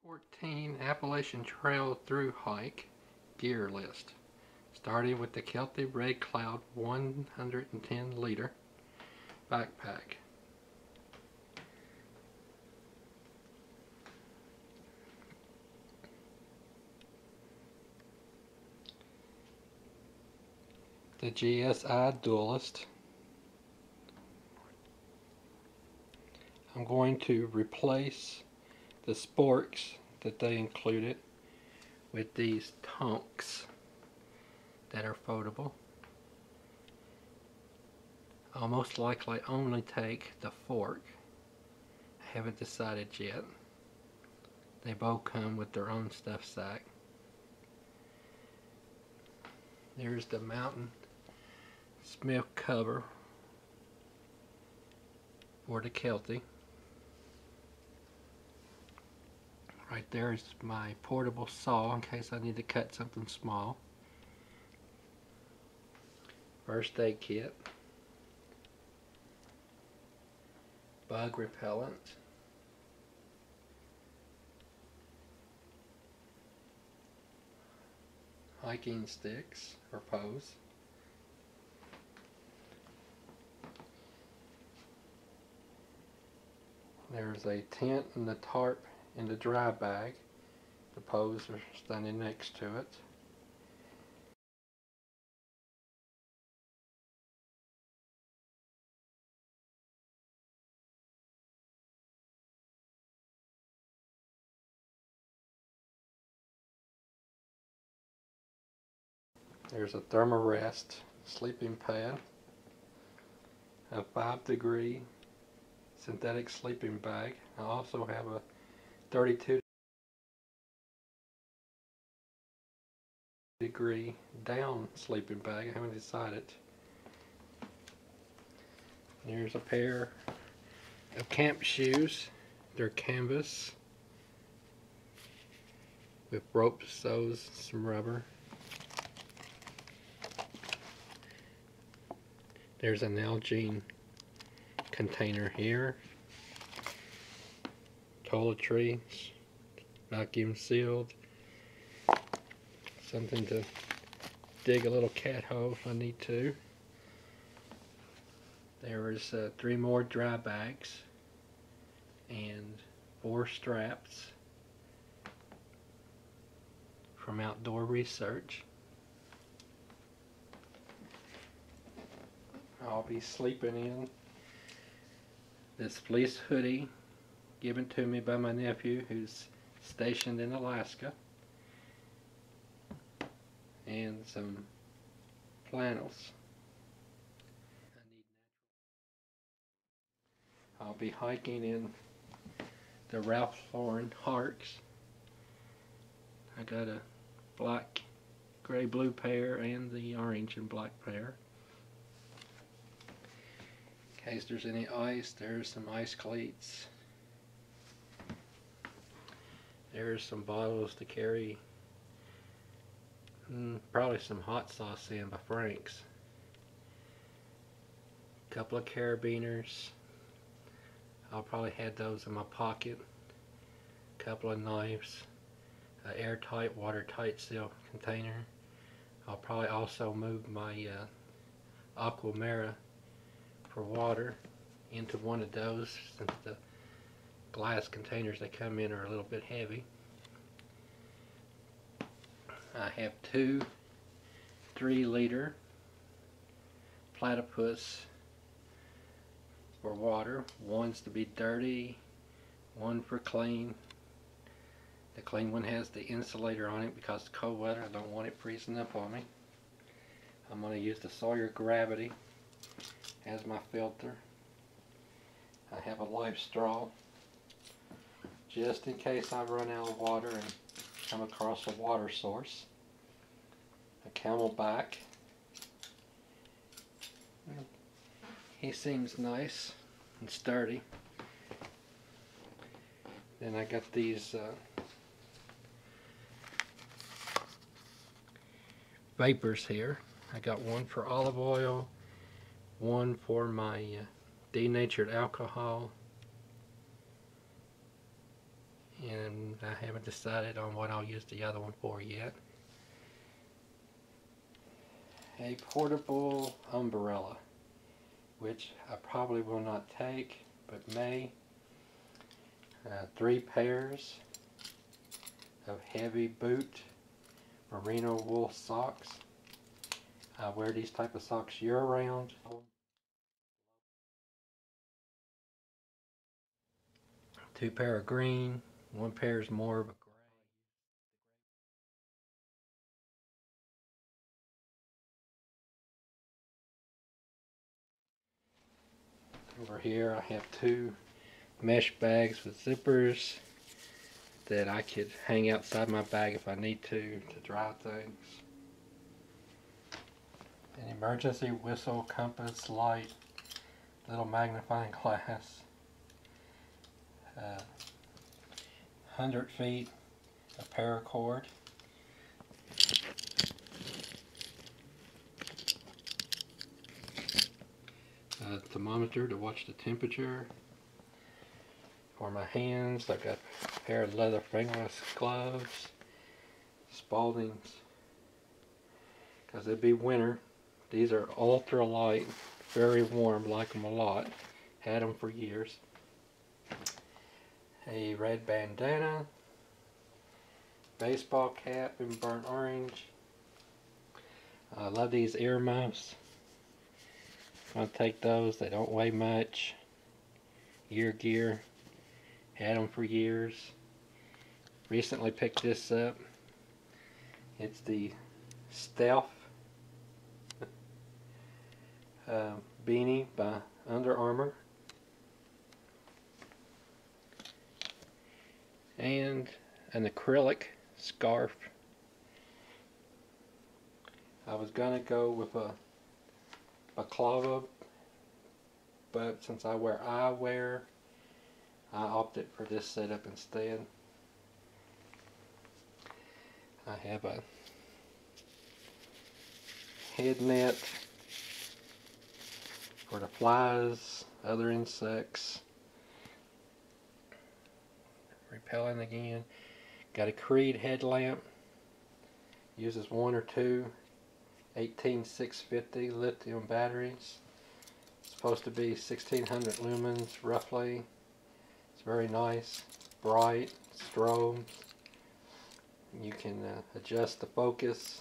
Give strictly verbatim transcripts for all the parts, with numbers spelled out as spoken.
fourteen Appalachian Trail Thru-Hike gear list. Starting with the Kelty Red Cloud one hundred ten liter backpack. The G S I Duelist. I'm going to replace the sporks that they included with these tonks that are foldable. I'll most likely only take the fork. I haven't decided yet. They both come with their own stuff sack. There's the Mountain Smith cover for the Kelty. Right there is my portable saw in case I need to cut something small. First aid kit. Bug repellent. Hiking sticks or poles. There's a tent and the tarp in the dry bag. The poles are standing next to it. There's a Therm-a-Rest sleeping pad, a five degree synthetic sleeping bag. I also have a thirty-two degree down sleeping bag. I haven't decided. There's a pair of camp shoes. They're canvas with rope sews, some rubber. There's an Nalgene container here. Toiletries, vacuum sealed. Something to dig a little cat hole if I need to. There is uh, three more dry bags and four straps from Outdoor Research. I'll be sleeping in this fleece hoodie given to me by my nephew who's stationed in Alaska, and some flannels. I'll be hiking in the Ralph Lauren Harks. I got a black, gray, blue pair and the orange and black pair. In case there's any ice, there's some ice cleats. There's some bottles to carry mm, probably some hot sauce in by Frank's. A couple of carabiners. I'll probably have those in my pocket. A couple of knives. An airtight, watertight seal container. I'll probably also move my uh, Aquamera for water into one of those, since the glass containers they come in are a little bit heavy. I have two three liter platypus for water. One's to be dirty, one for clean. The clean one has the insulator on it because it's cold weather. I don't want it freezing up on me. I'm going to use the Sawyer Gravity as my filter. I have a live straw just in case I run out of water and come across a water source. A Camelback. He seems nice and sturdy. Then I got these uh, vapors here. I got one for olive oil, one for my uh, denatured alcohol, and I haven't decided on what I'll use the other one for yet. A portable umbrella, which I probably will not take, but may. Uh, three pairs of heavy boot merino wool socks. I wear these type of socks year round. Two pair of green, one pair is more of a gray. Over here I have two mesh bags with zippers that I could hang outside my bag if I need to to dry things. An emergency whistle, compass, light, little magnifying glass, uh, one hundred feet of paracord, a thermometer to watch the temperature. For my hands, I've got a pair of leather fingerless gloves, Spalding's, because it'd be winter. These are ultra light, very warm, like them a lot. Had them for years. A red bandana, baseball cap in burnt orange. I love these earmuffs. I'm going to take those. They don't weigh much. Ear gear. Had them for years. Recently picked this up. It's the Stealth uh, beanie by Under Armour. And an acrylic scarf. I was gonna go with a baklava, but since I wear eyewear, I opted for this setup instead. I have a head net for the flies, other insects. Repelling again. Got a Creed headlamp. Uses one or two eighteen six fifty lithium batteries. It's supposed to be sixteen hundred lumens roughly. It's very nice, bright, strobes. You can uh, adjust the focus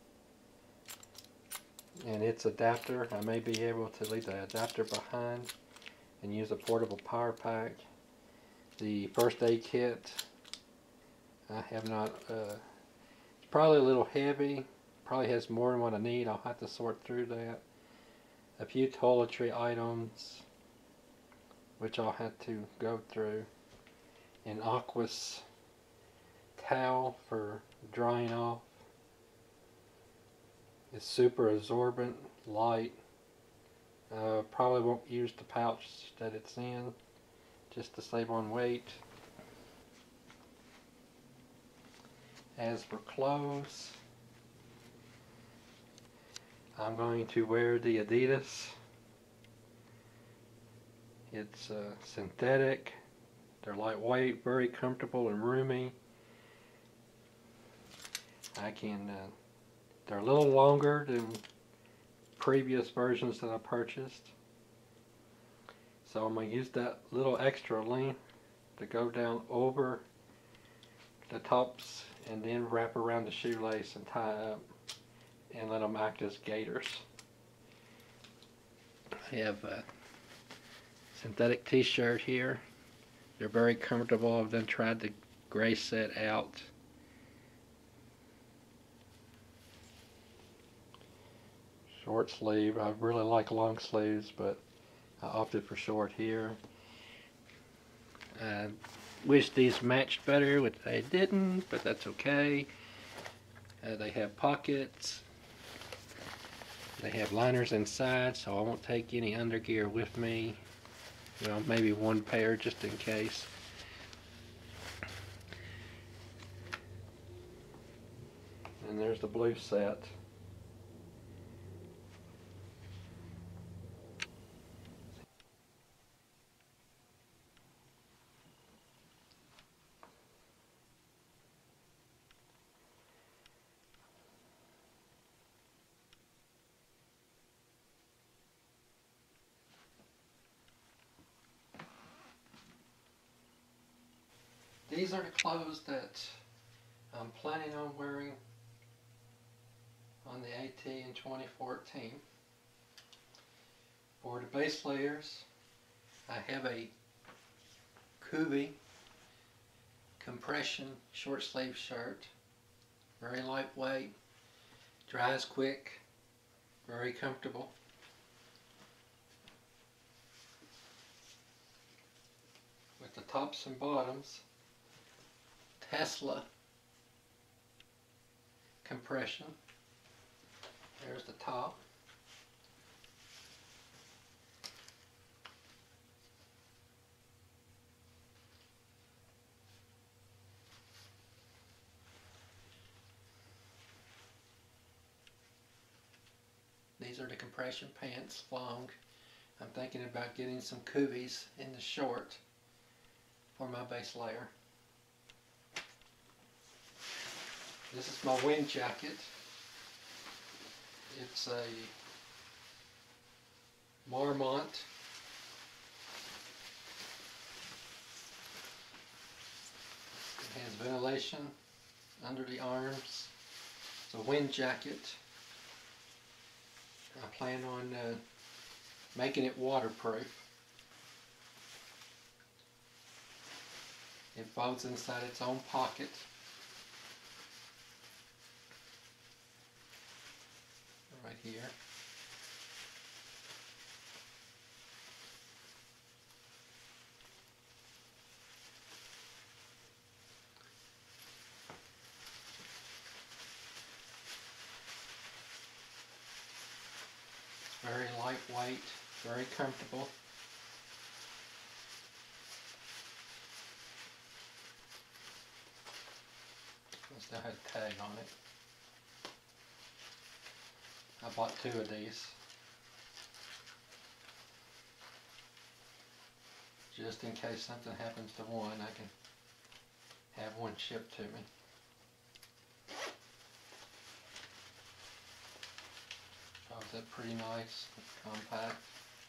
and its adapter. I may be able to leave the adapter behind and use a portable power pack. The first aid kit, I have not, uh, it's probably a little heavy, probably has more than what I need. I'll have to sort through that. A few toiletry items, which I'll have to go through. An Aquas towel for drying off. It's super absorbent, light. Uh, probably won't use the pouch that it's in, just to save on weight. As for clothes, I'm going to wear the Adidas. It's uh, synthetic. They're lightweight, very comfortable and roomy. I can, uh, they're a little longer than previous versions that I purchased. So I'm going to use that little extra length to go down over the tops and then wrap around the shoelace and tie up and let them act as gaiters. I have a synthetic t-shirt here. They're very comfortable. I've then tried the gray set out. Short sleeve. I really like long sleeves, but I opted for short here. I wish these matched better, which they didn't, but that's okay. Uh, they have pockets. They have liners inside, so I won't take any undergear with me. Well, maybe one pair just in case. And there's the blue set. These are the clothes that I'm planning on wearing on the AT in twenty fourteen. For the base layers, I have a Kubi compression short sleeve shirt. Very lightweight, dries quick, very comfortable. With the tops and bottoms, Tesla compression. There's the top. These are the compression pants, long. I'm thinking about getting some Kubis in the short for my base layer. This is my wind jacket. It's a Marmont. It has ventilation under the arms. It's a wind jacket. I plan on uh, making it waterproof. It folds inside its own pocket. Right here. Very lightweight, very comfortable. It still has a tag on it. I bought two of these just in case something happens to one. I can have one shipped to me. Oh, is that pretty nice, compact?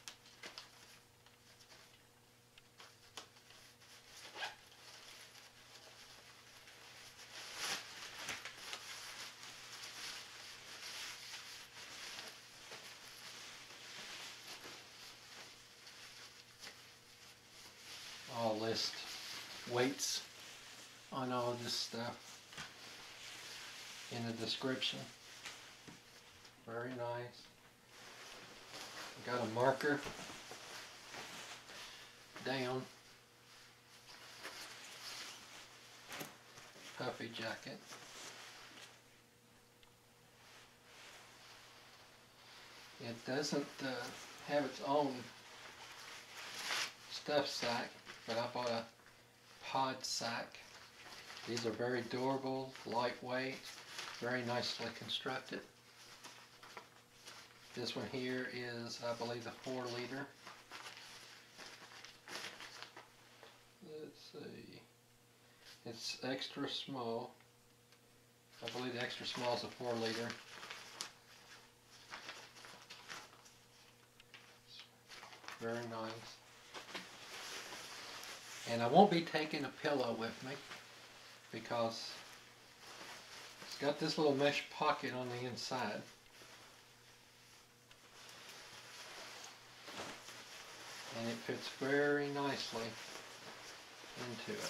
I'll list weights on all of this stuff in the description. Very nice. Got a marker down. Puffy jacket. It doesn't uh, have its own stuff sack, but I bought a pod sack. These are very durable, lightweight, very nicely constructed. This one here is, I believe, the four liter. Let's see. It's extra small. I believe the extra small is a four liter. Very nice. And I won't be taking a pillow with me because it's got this little mesh pocket on the inside. And it fits very nicely into it.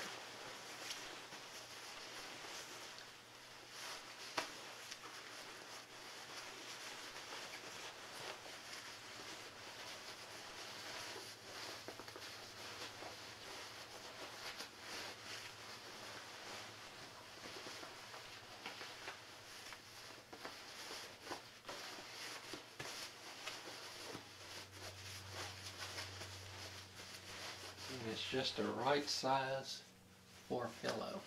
It's just the right size for a pillow.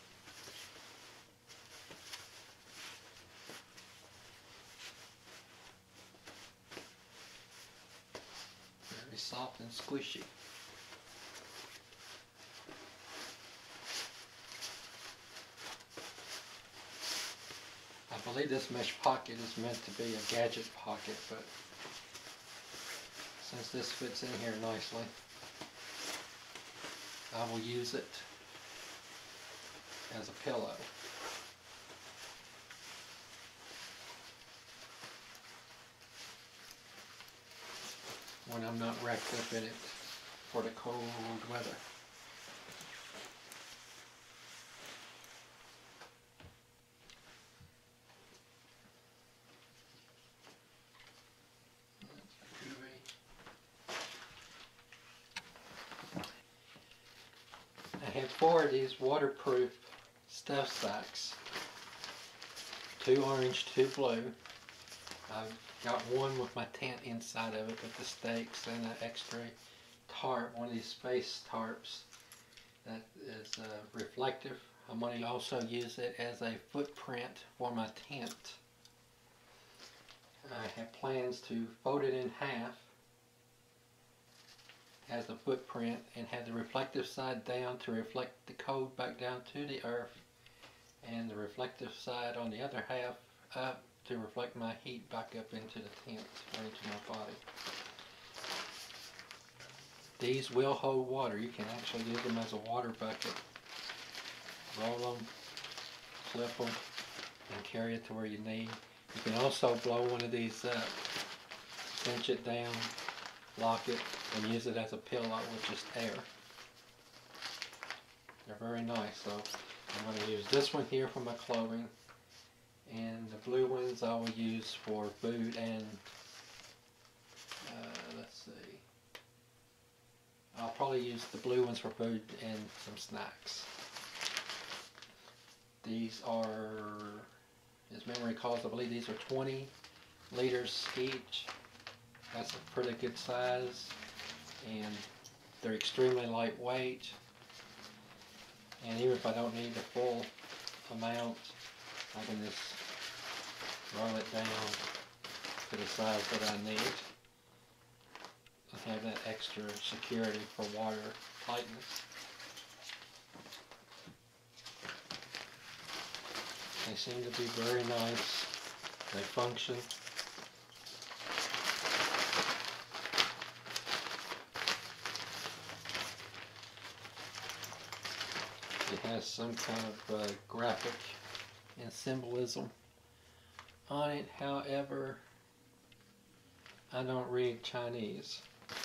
Very soft and squishy. I believe this mesh pocket is meant to be a gadget pocket, but since this fits in here nicely, I will use it. as a pillow. When I'm not wrapped up in it for the cold weather. I have four of these waterproof stuff sacks. Two orange, two blue. I've got one with my tent inside of it with the stakes and an extra tarp, one of these space tarps that is uh, reflective. I'm going to also use it as a footprint for my tent. I have plans to fold it in half as a footprint and have the reflective side down to reflect the cold back down to the earth, and the reflective side on the other half up to reflect my heat back up into the tent or into my body. These will hold water. You can actually use them as a water bucket. Roll them, flip them, and carry it to where you need. You can also blow one of these up, cinch it down, lock it, and use it as a pillow with just air. They're very nice. So I'm going to use this one here for my clothing, and the blue ones I will use for food and, uh, let's see, I'll probably use the blue ones for food and some snacks. These are, as memory calls, I believe these are twenty liters each. That's a pretty good size, and they're extremely lightweight. And even if I don't need the full amount, I can just roll it down to the size that I need. I have that extra security for water tightness. They seem to be very nice. They function. It has some kind of uh, graphic and symbolism on it. However, I don't read Chinese.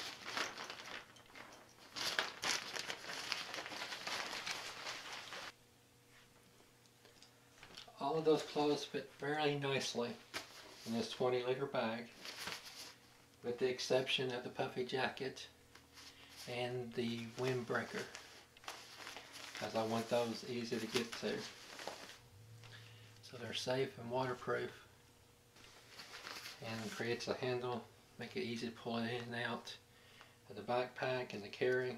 All of those clothes fit fairly nicely in this twenty liter bag, with the exception of the puffy jacket and the windbreaker, as I want those easy to get to. So they're safe and waterproof, and creates a handle, make it easy to pull it in and out of the backpack and the carry.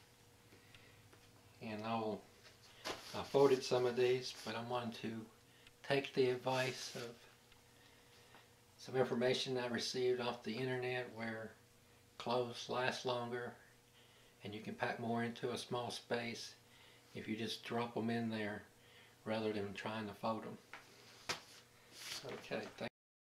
And I'll, I folded some of these, but I wanted to take the advice of some information I received off the internet, where clothes last longer and you can pack more into a small space if you just drop them in there rather than trying to fold them. Okay, thank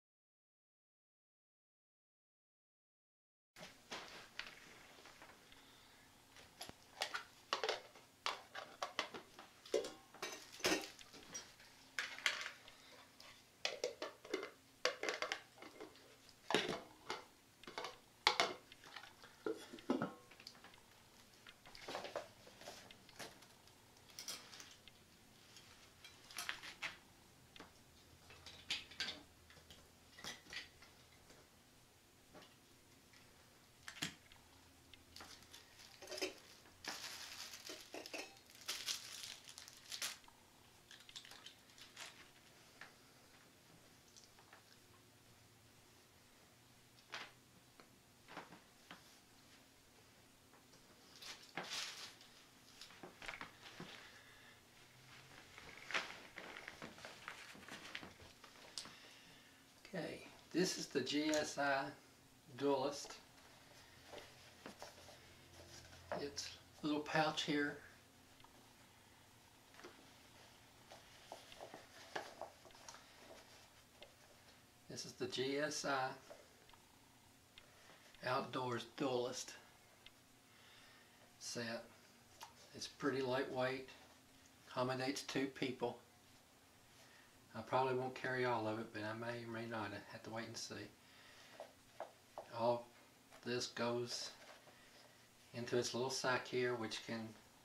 Okay, this is the G S I Duelist. It's a little pouch here. This is the G S I Outdoors Duelist set. It's pretty lightweight, accommodates two people. I probably won't carry all of it, but I may or may not. I have to wait and see. All this goes into its little sack here, which can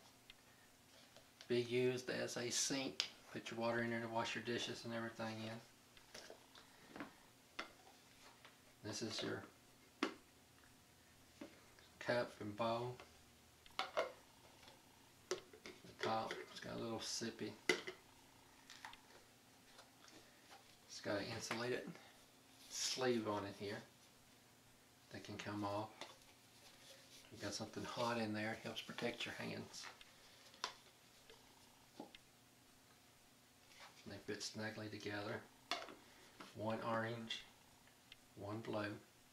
be used as a sink. Put your water in there to wash your dishes and everything in. This is your cup and bowl. The top, it's got a little sippy. It's got an insulated sleeve on it here that can come off. You got something hot in there, it helps protect your hands. They fit snugly together. One orange, one blue.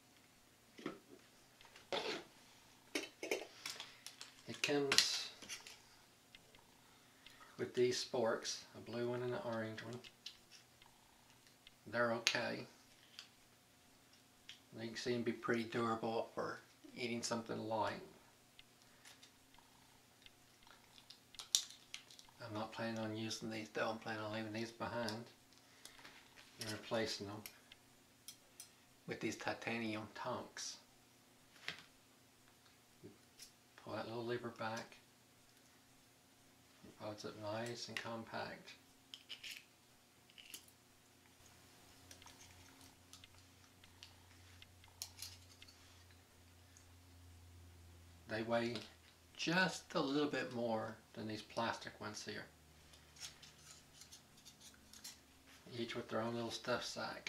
It comes with these sporks, a blue one and an orange one. They're okay. They seem to be pretty durable for eating something light. I'm not planning on using these though. I'm planning on leaving these behind and replacing them with these titanium tonks. Pull that little lever back. It folds it nice and compact. They weigh just a little bit more than these plastic ones here. Each with their own little stuff sack.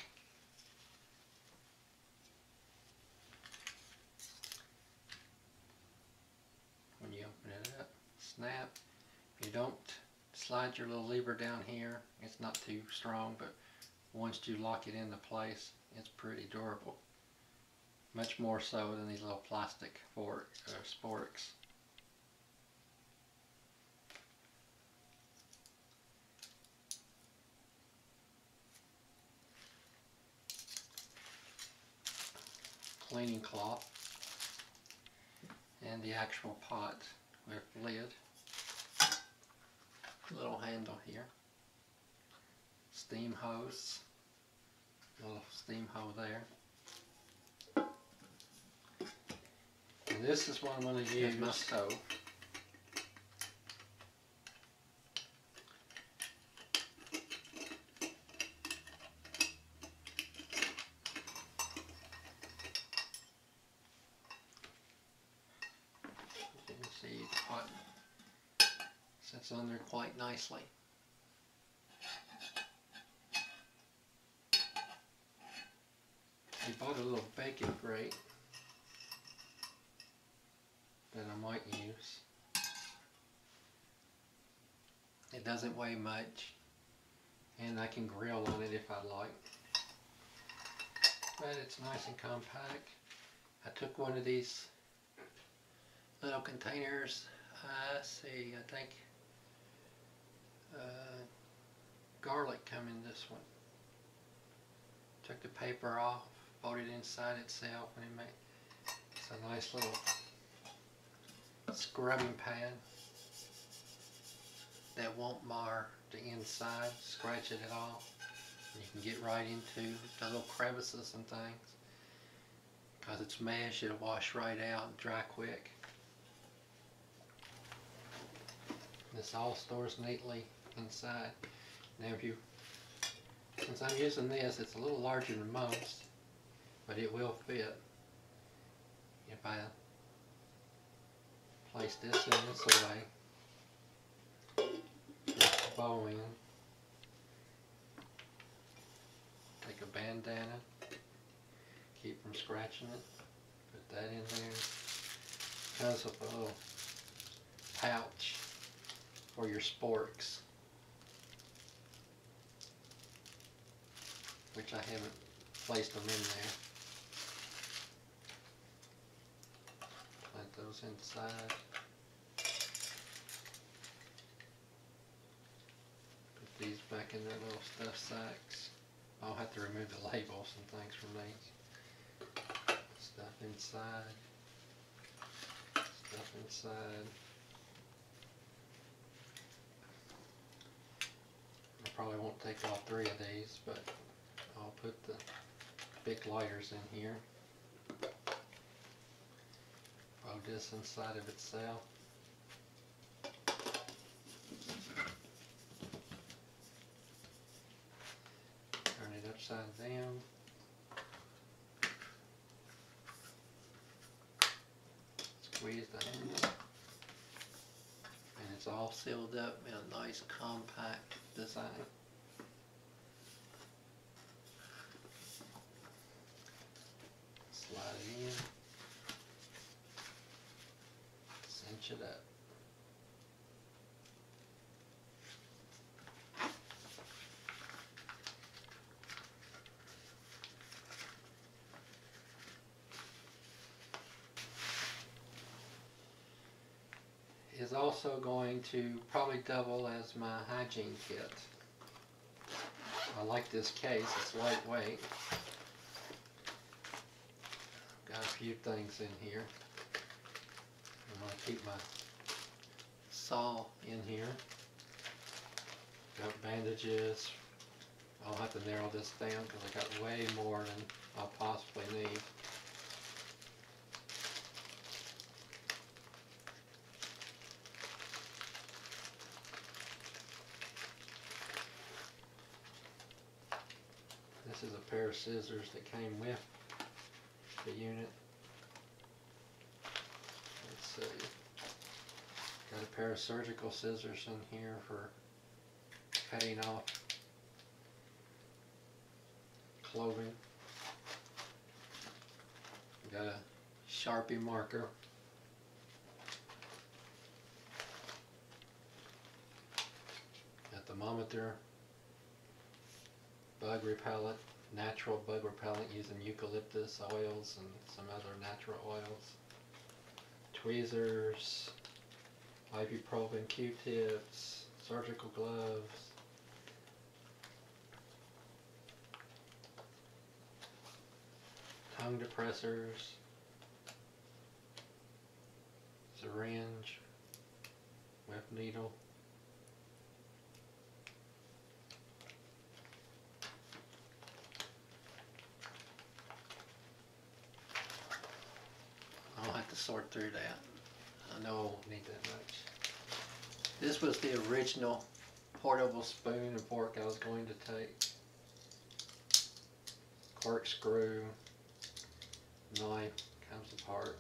When you open it up, snap. If you don't slide your little lever down here, it's not too strong, but once you lock it into place, it's pretty durable. Much more so than these little plastic fork, uh, sporks. Cleaning cloth and the actual pot with lid. Little handle here. Steam hose. Little steam hose there. And this is what I'm going to use my stove. You can see the pot sits on there quite nicely. I bought a little baking grate that I might use. It doesn't weigh much, and I can grill on it if I like. But it's nice and compact. I took one of these little containers. I uh, see, I think uh, garlic come in this one. Took the paper off, bought it inside itself, and it made it's a nice little scrubbing pad that won't mar the inside, scratch it at all. And you can get right into the little crevices and things. Because it's mesh, it'll wash right out and dry quick. This all stores neatly inside. Now if you, since I'm using this, it's a little larger than most, but it will fit. If I place this in this way, put the bow in, take a bandana, keep from scratching it, put that in there, because of a little pouch for your sporks, which I haven't placed them in there. Plant those inside. Put these back in their little stuff sacks. I'll have to remove the labels and things from these. Stuff inside. Stuff inside. probably won't take all three of these, but I'll put the big lighters in here. Throw this inside of itself. Turn it upside down. Squeeze the handle. And it's all sealed up in a nice compact design. Slide it in. Cinch it up. Is also going to probably double as my hygiene kit. I like this case, it's lightweight. Got a few things in here. I'm going to keep my saw in here. Got bandages. I'll have to narrow this down because I got way more than I'll possibly need. This is a pair of scissors that came with the unit. Let's see. Got a pair of surgical scissors in here for cutting off clothing. Got a Sharpie marker. A thermometer. Bug repellent, natural bug repellent using eucalyptus oils and some other natural oils. Tweezers, ibuprofen Q-tips, surgical gloves. Tongue depressors, syringe with needle. I'll have to sort through that. I know I won't need that much. This was the original portable spoon and fork I was going to take. Corkscrew, knife comes apart.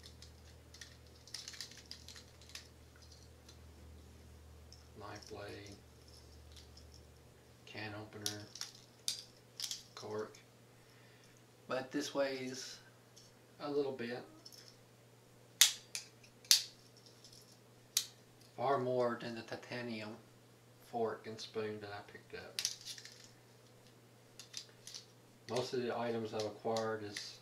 Knife blade, can opener, cork. But this weighs a little bit. Far more than the titanium fork and spoon that I picked up. Most of the items I've acquired is